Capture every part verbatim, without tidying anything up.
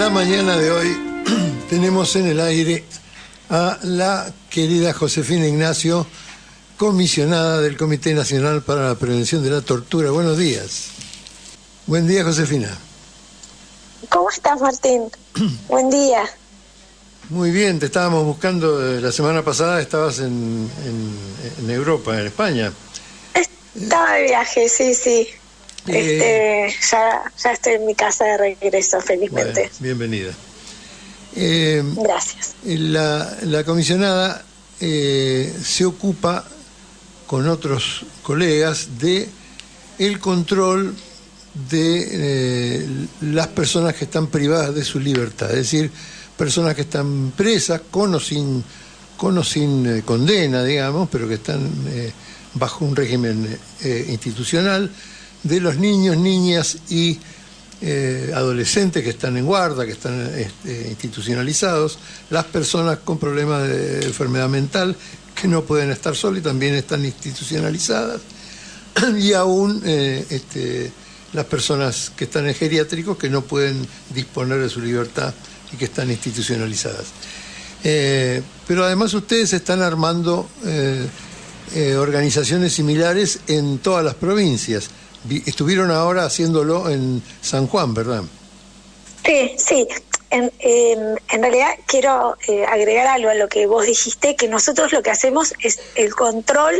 la mañana de hoy tenemos en el aire a la querida Josefina Ignacio, comisionada del Comité Nacional para la Prevención de la Tortura. Buenos días. Buen día, Josefina. ¿Cómo estás, Martín? Buen día. Muy bien, te estábamos buscando la semana pasada, estabas en, en, en Europa, en España. Estaba de viaje, sí, sí. Eh, este, ya, ya estoy en mi casa de regreso, felizmente. Bueno, bienvenida. Eh, Gracias. La, la comisionada eh, se ocupa con otros colegas de el control de eh, las personas que están privadas de su libertad, es decir, personas que están presas con o sin, con o sin eh, condena, digamos, pero que están eh, bajo un régimen eh, institucional, de los niños, niñas y eh, adolescentes que están en guarda, que están este, institucionalizados, las personas con problemas de enfermedad mental que no pueden estar solas y también están institucionalizadas, y aún eh, este, las personas que están en geriátricos que no pueden disponer de su libertad y que están institucionalizadas. Eh, pero además ustedes están armando eh, eh, organizaciones similares en todas las provincias. Estuvieron ahora haciéndolo en San Juan, ¿verdad? Sí, sí. En, eh, en realidad quiero eh, agregar algo a lo que vos dijiste, que nosotros lo que hacemos es el control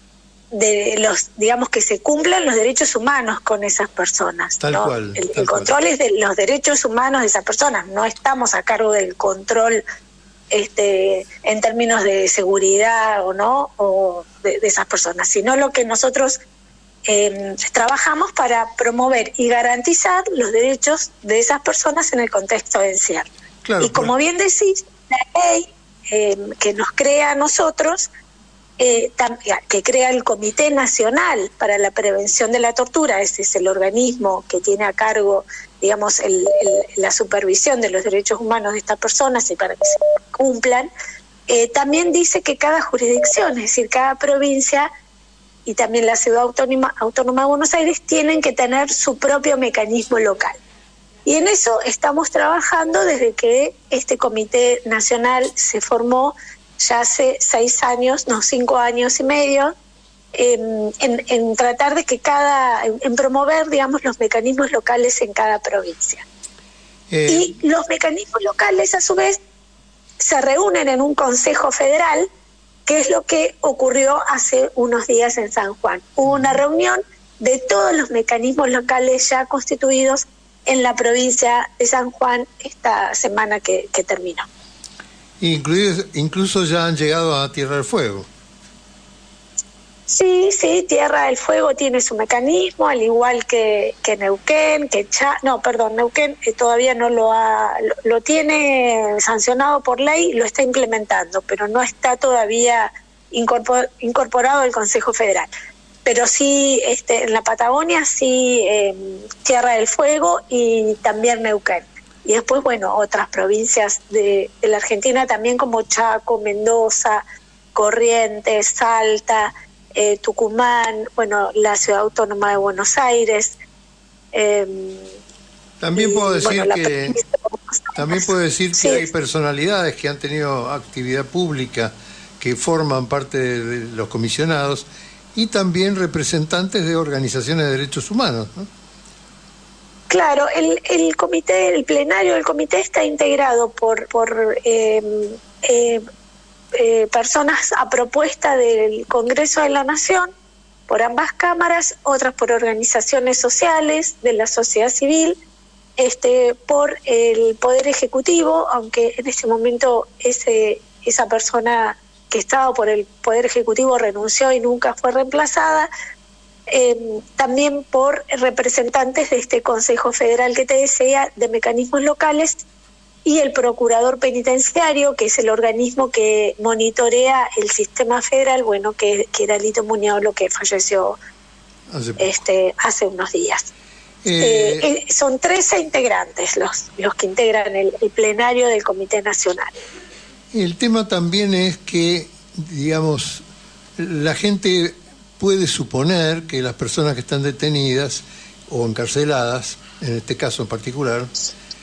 de los, digamos, que se cumplan los derechos humanos con esas personas. Tal ¿no? cual. El, tal el control cual. es de los derechos humanos de esas personas. No estamos a cargo del control este, en términos de seguridad o no, o de, de esas personas, sino lo que nosotros Eh, trabajamos para promover y garantizar los derechos de esas personas en el contexto de encierro. Claro, y como bien decís, la ley eh, que nos crea a nosotros, eh, tam, que crea el Comité Nacional para la Prevención de la Tortura, ese es el organismo que tiene a cargo, digamos, el, el, la supervisión de los derechos humanos de estas personas y para que se cumplan, eh, también dice que cada jurisdicción, es decir, cada provincia y también la Ciudad Autónoma, Autónoma de Buenos Aires tienen que tener su propio mecanismo local. Y en eso estamos trabajando desde que este Comité Nacional se formó ya hace seis años, no, cinco años y medio, eh, en, en tratar de que cada, en, en promover, digamos, los mecanismos locales en cada provincia. Eh... Y los mecanismos locales, a su vez, se reúnen en un Consejo Federal, que es lo que ocurrió hace unos días en San Juan. Hubo una reunión de todos los mecanismos locales ya constituidos en la provincia de San Juan esta semana que, que terminó. Incluso, incluso ya han llegado a Tierra del Fuego. Sí, sí, Tierra del Fuego tiene su mecanismo, al igual que, que Neuquén, que Cha, no, perdón, Neuquén eh, todavía no lo ha, lo, lo tiene sancionado por ley, lo está implementando, pero no está todavía incorpor, incorporado al Consejo Federal. Pero sí, este, en la Patagonia sí, eh, Tierra del Fuego y también Neuquén. Y después, bueno, otras provincias de, de la Argentina también como Chaco, Mendoza, Corrientes, Salta, Eh, Tucumán, bueno, la Ciudad Autónoma de Buenos Aires. Eh, también puedo y, decir bueno, que también puedo decir sí. que hay personalidades que han tenido actividad pública que forman parte de, de los comisionados y también representantes de organizaciones de derechos humanos, ¿no? Claro, el, el comité, el plenario del comité está integrado por por eh, eh, Eh, personas a propuesta del Congreso de la Nación, por ambas cámaras, otras por organizaciones sociales de la sociedad civil, este, por el Poder Ejecutivo, aunque en este momento ese, esa persona que estaba por el Poder Ejecutivo renunció y nunca fue reemplazada, eh, también por representantes de este Consejo Federal que te decía, de mecanismos locales, y el Procurador Penitenciario, que es el organismo que monitorea el sistema federal, bueno, que, que era Lito Muñoz, que falleció hace, este, hace unos días. Eh, eh, eh, son trece integrantes los, los que integran el, el plenario del Comité Nacional. El tema también es que, digamos, la gente puede suponer que las personas que están detenidas o encarceladas, en este caso en particular,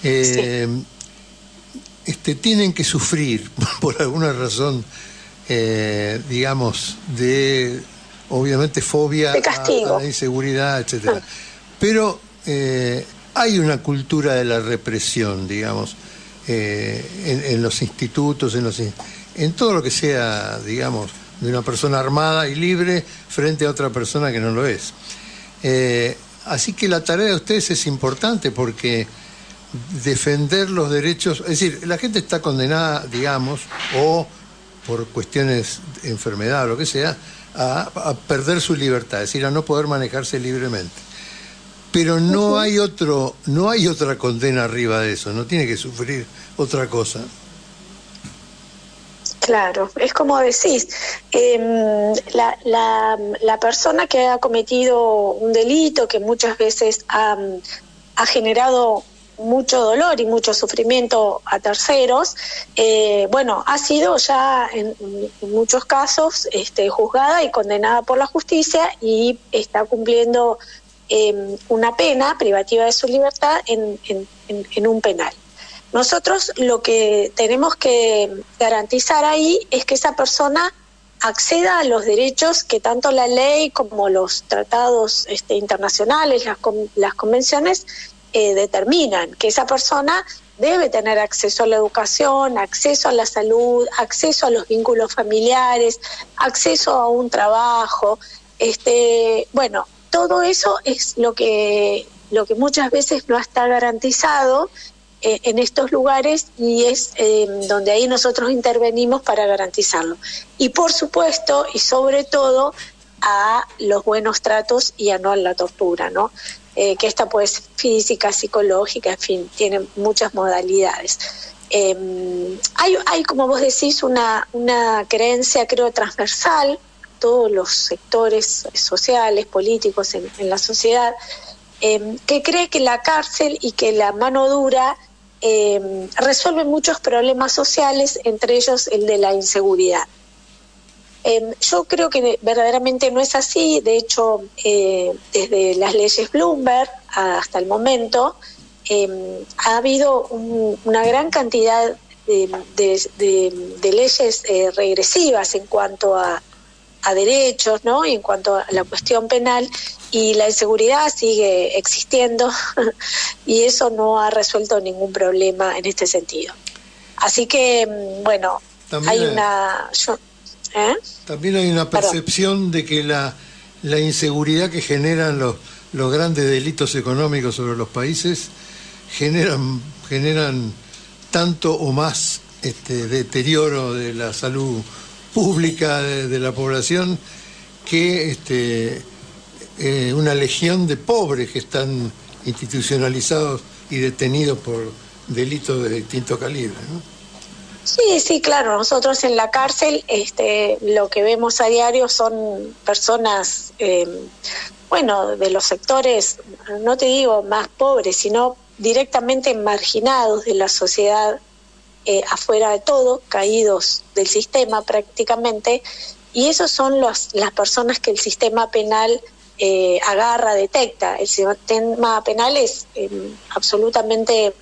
eh, sí. este, tienen que sufrir por alguna razón, eh, digamos, de obviamente fobia de castigo, a, a la inseguridad, etcétera. Ah. Pero eh, hay una cultura de la represión, digamos, eh, en, en los institutos, en, los, en todo lo que sea, digamos, de una persona armada y libre frente a otra persona que no lo es. Eh, así que la tarea de ustedes es importante porque defender los derechos, es decir, la gente está condenada, digamos, o por cuestiones de enfermedad o lo que sea, a, a perder su libertad, es decir, a no poder manejarse libremente. Pero no hay otro, no hay otra condena arriba de eso, no tiene que sufrir otra cosa. Claro, es como decís, eh, la, la, la persona que ha cometido un delito que muchas veces ha, ha generado mucho dolor y mucho sufrimiento a terceros, eh, bueno, ha sido ya en, en muchos casos este, juzgada y condenada por la justicia y está cumpliendo eh, una pena privativa de su libertad en, en, en, en un penal. Nosotros lo que tenemos que garantizar ahí es que esa persona acceda a los derechos que tanto la ley como los tratados este, internacionales, las, las convenciones eh, determinan, que esa persona debe tener acceso a la educación, acceso a la salud, acceso a los vínculos familiares, acceso a un trabajo. Este, bueno, todo eso es lo que, lo que muchas veces no está garantizado en estos lugares y es eh, donde ahí nosotros intervenimos para garantizarlo. Y por supuesto, y sobre todo, a los buenos tratos y a no a la tortura, ¿no? Eh, que esta puede ser física, psicológica, en fin, tiene muchas modalidades. Eh, hay, hay, como vos decís, una, una creencia, creo, transversal, todos los sectores sociales, políticos en, en la sociedad, eh, que cree que la cárcel y que la mano dura Eh, resuelve muchos problemas sociales, entre ellos el de la inseguridad. Eh, yo creo que verdaderamente no es así. De hecho, eh, desde las leyes Bloomberg hasta el momento, eh, ha habido un, una gran cantidad de, de, de, de leyes eh, regresivas en cuanto a, a derechos, ¿no? Y en cuanto a la cuestión penal, y la inseguridad sigue existiendo y eso no ha resuelto ningún problema en este sentido. Así que, bueno, también hay una... Yo, ¿eh? También hay una percepción Perdón. de que la, la inseguridad que generan los, los grandes delitos económicos sobre los países generan, generan tanto o más este, deterioro de la salud pública de, de la población que... este Eh, una legión de pobres que están institucionalizados y detenidos por delitos de distinto calibre, ¿no? Sí, sí, claro. Nosotros en la cárcel este, lo que vemos a diario son personas, eh, bueno, de los sectores, no te digo más pobres, sino directamente marginados de la sociedad, eh, afuera de todo, caídos del sistema prácticamente, y esos son los, las personas que el sistema penal Eh, agarra, detecta. El sistema penal es eh, absolutamente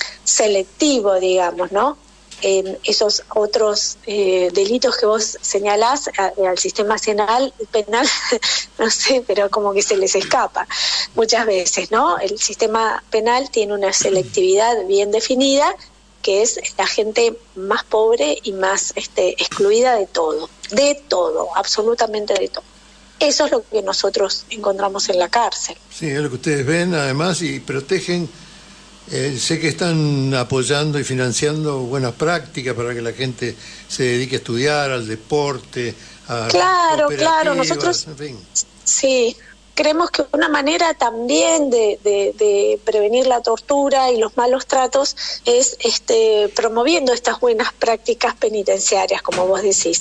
selectivo, digamos, ¿no? Eh, esos otros eh, delitos que vos señalás a, al sistema penal, penal no sé, pero como que se les escapa muchas veces, ¿no? El sistema penal tiene una selectividad bien definida, que es la gente más pobre y más este, excluida de todo, de todo, absolutamente de todo. Eso es lo que nosotros encontramos en la cárcel. Sí, es lo que ustedes ven, además, y protegen. Eh, sé que están apoyando y financiando buenas prácticas para que la gente se dedique a estudiar, al deporte, a Claro, claro, nosotros... En fin. Sí, creemos que una manera también de, de, de prevenir la tortura y los malos tratos es este, promoviendo estas buenas prácticas penitenciarias, como vos decís.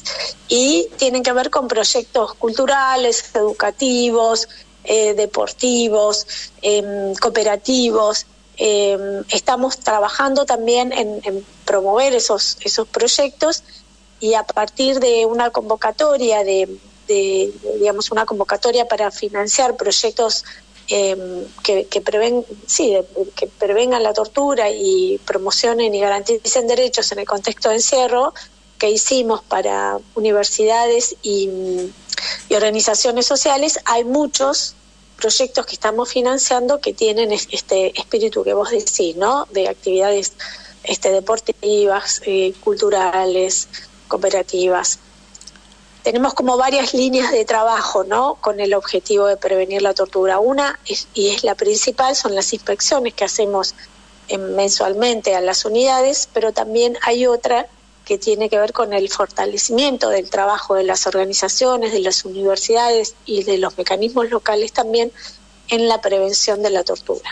Y tienen que ver con proyectos culturales, educativos, eh, deportivos, eh, cooperativos. Eh, estamos trabajando también en, en promover esos, esos proyectos y a partir de una convocatoria de... De, digamos, una convocatoria para financiar proyectos eh, que, que, preven, sí, que prevengan la tortura y promocionen y garanticen derechos en el contexto de encierro, que hicimos para universidades y, y organizaciones sociales, hay muchos proyectos que estamos financiando que tienen este espíritu que vos decís, ¿no? De actividades este, deportivas, eh, culturales, cooperativas. Tenemos como varias líneas de trabajo, ¿no? Con el objetivo de prevenir la tortura. Una, es, y es la principal, son las inspecciones que hacemos eh, mensualmente a las unidades, pero también hay otra que tiene que ver con el fortalecimiento del trabajo de las organizaciones, de las universidades y de los mecanismos locales también en la prevención de la tortura.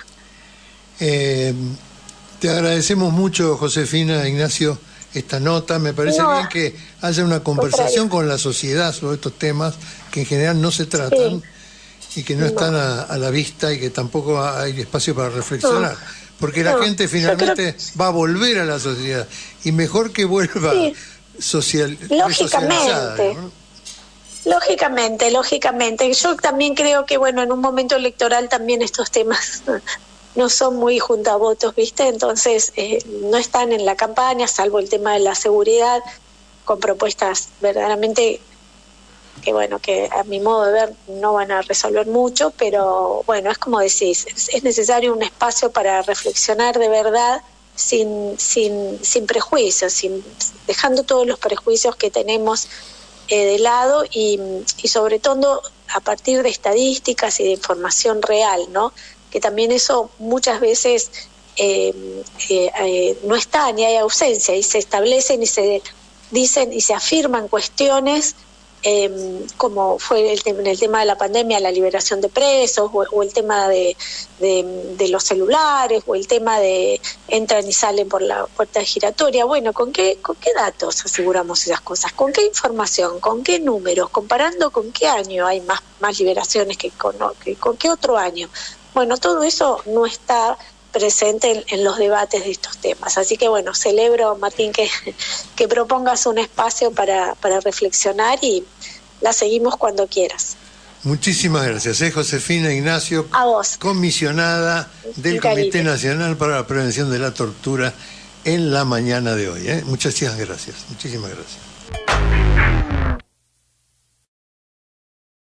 Eh, te agradecemos mucho, Josefina, Ignacio, esta nota. Me parece no, bien que haya una conversación con la sociedad sobre estos temas que en general no se tratan sí. y que no, no. están a, a la vista y que tampoco hay espacio para reflexionar. No. Porque la no, gente finalmente creo... va a volver a la sociedad y mejor que vuelva sí. social, lógicamente, ¿no? lógicamente, lógicamente. Yo también creo que bueno, en un momento electoral también estos temas no son muy juntavotos, ¿viste? Entonces eh, no están en la campaña, salvo el tema de la seguridad, con propuestas verdaderamente que bueno, que a mi modo de ver no van a resolver mucho, pero bueno, es como decís, es necesario un espacio para reflexionar de verdad sin sin sin prejuicios, sin dejando todos los prejuicios que tenemos eh, de lado y, y sobre todo a partir de estadísticas y de información real, ¿no? Que también eso muchas veces eh, eh, eh, no está ni hay ausencia y se establecen y se dicen y se afirman cuestiones Eh, como fue el, en el tema de la pandemia, la liberación de presos, o, o el tema de, de, de los celulares, o el tema de entran y salen por la puerta giratoria. Bueno, ¿con qué, con qué datos aseguramos esas cosas? ¿Con qué información? ¿Con qué números? Comparando con qué año hay más, más liberaciones que con, que con qué otro año. Bueno, todo eso no está presente en, en los debates de estos temas. Así que bueno, celebro, Martín, que, que propongas un espacio para, para reflexionar y la seguimos cuando quieras. Muchísimas gracias, ¿eh? Josefina Ignacio, a vos, comisionada del Comité Nacional para la Prevención de la Tortura en la mañana de hoy, ¿eh? Muchísimas gracias, muchísimas gracias.